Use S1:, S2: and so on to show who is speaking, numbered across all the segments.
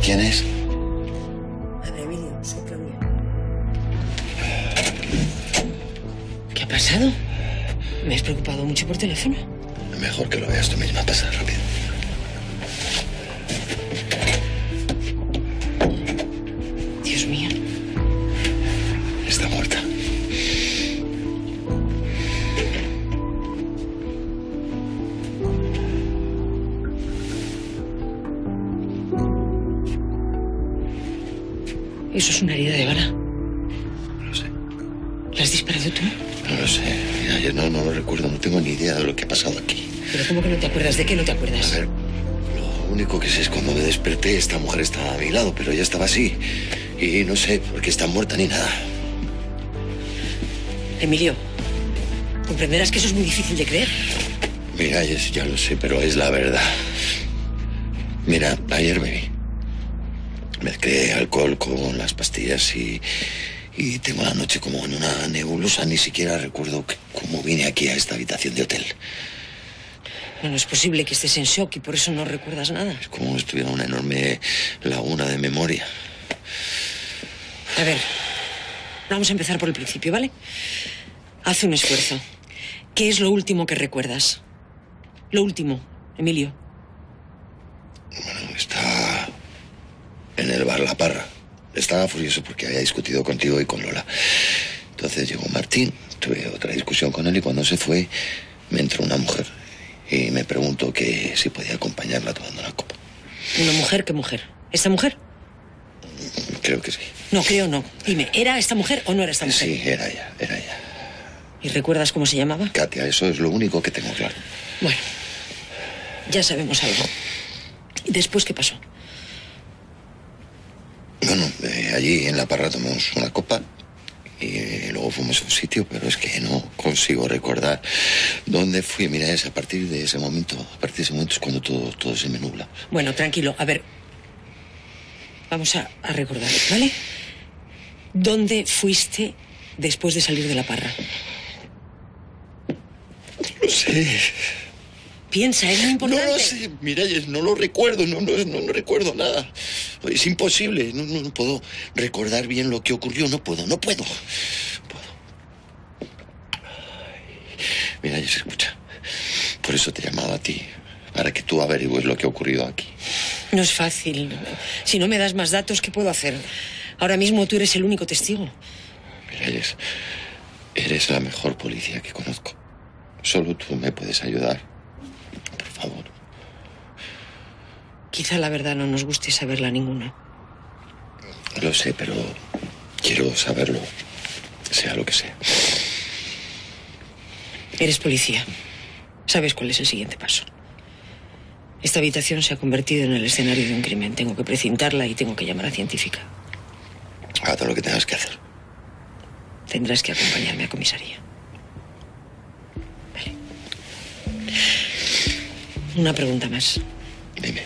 S1: ¿Quién es?
S2: Ana Emilio, soy Claudia. ¿Qué ha pasado? Me has preocupado mucho por teléfono.
S1: Mejor que lo veas tú misma. Pasa rápido.
S2: Dios mío.
S1: Está muerta.
S2: Eso es una herida de bala.
S1: No lo sé.
S2: ¿La has disparado tú?
S1: No lo sé. Mira, yo no lo recuerdo. No tengo ni idea de lo que ha pasado aquí.
S2: ¿Pero cómo que no te acuerdas? ¿De qué no te acuerdas?
S1: A ver, lo único que sé es cuando me desperté, esta mujer estaba a mi lado, pero ella estaba así. Y no sé por qué está muerta ni nada.
S2: Emilio, comprenderás que eso es muy difícil de creer.
S1: Mira, ya lo sé, pero es la verdad. Mira, ayer bebí. Mezclé alcohol con las pastillas y tengo la noche como en una nebulosa. Ni siquiera recuerdo cómo vine aquí a esta habitación de hotel.
S2: No es posible que estés en shock y por eso no recuerdas nada.
S1: Es como si estuviera una enorme laguna de memoria.
S2: A ver, vamos a empezar por el principio, ¿vale? Haz un esfuerzo. ¿Qué es lo último que recuerdas? Lo último, Emilio.
S1: Bueno, está en el bar La Parra. Estaba furioso porque había discutido contigo y con Lola. Entonces llegó Martín, tuve otra discusión con él y cuando se fue me entró una mujer y me preguntó que si podía acompañarla tomando una copa.
S2: ¿Una mujer? ¿Qué mujer? ¿Esta mujer?
S1: Creo que sí.
S2: No, creo no. Dime, ¿era esta mujer o no era esta mujer?
S1: Sí, era ella, era ella.
S2: ¿Y recuerdas cómo se llamaba?
S1: Katia, eso es lo único que tengo claro.
S2: Bueno, ya sabemos algo. ¿Y después qué pasó?
S1: Bueno, allí en La Parra tomamos una copa y luego fuimos a un sitio, pero es que no consigo recordar dónde fui. Mira, es a partir de ese momento, es cuando todo se me nubla.
S2: Bueno, tranquilo, a ver. Vamos a recordar, ¿vale? ¿Dónde fuiste después de salir de La Parra?
S1: No sé.
S2: Piensa, es muy importante.
S1: No lo sé, Miralles, no lo recuerdo, no recuerdo nada. Es imposible, no puedo recordar bien lo que ocurrió, no puedo. Miralles, escucha, por eso te he llamado a ti, para que tú averigües lo que ha ocurrido aquí.
S2: No es fácil. Si no me das más datos, ¿qué puedo hacer? Ahora mismo tú eres el único testigo.
S1: Miralles, eres la mejor policía que conozco. Solo tú me puedes ayudar. Por favor.
S2: Quizá la verdad no nos guste saberla a ninguno.
S1: Lo sé, pero quiero saberlo, sea lo que sea.
S2: Eres policía. Sabes cuál es el siguiente paso. Esta habitación se ha convertido en el escenario de un crimen. Tengo que precintarla y tengo que llamar a científica.
S1: Haz lo que tengas que hacer.
S2: Tendrás que acompañarme a comisaría. Vale. Una pregunta más.
S1: Dime.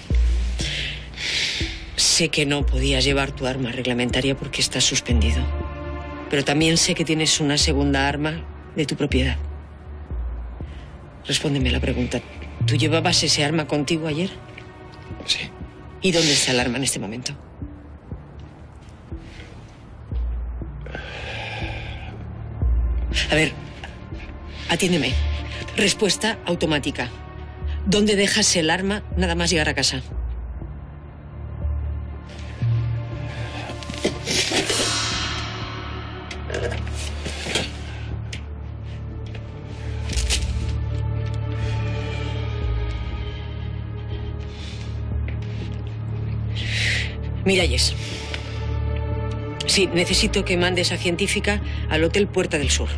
S2: Sé que no podías llevar tu arma reglamentaria porque estás suspendido. Pero también sé que tienes una segunda arma de tu propiedad. Respóndeme la pregunta. ¿Tú llevabas ese arma contigo ayer?
S1: Sí.
S2: ¿Y dónde está el arma en este momento? A ver, atiéndeme. Respuesta automática. ¿Dónde dejas el arma nada más llegar a casa? Miralles. Sí, necesito que mandes a científica al Hotel Puerta del Sur.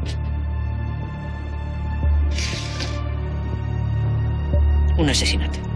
S2: Un asesinato.